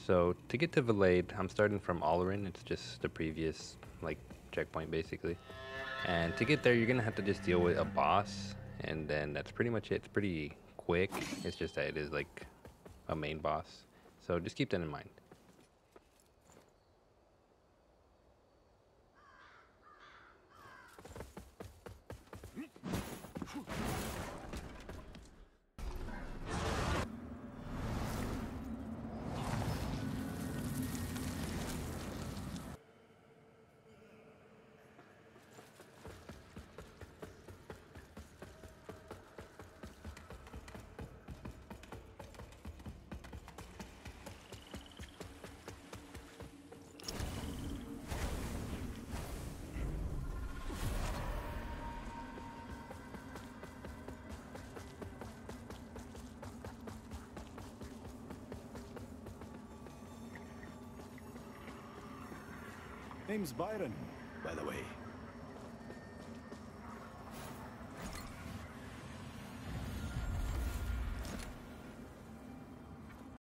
So to get to Valade, I'm starting from Olorin. It's just the previous like checkpoint basically. And to get there, you're gonna have to just deal with a boss, and then that's pretty much it. It's pretty quick. It's just that it is like a main boss. So just keep that in mind. Name's Byron, by the way.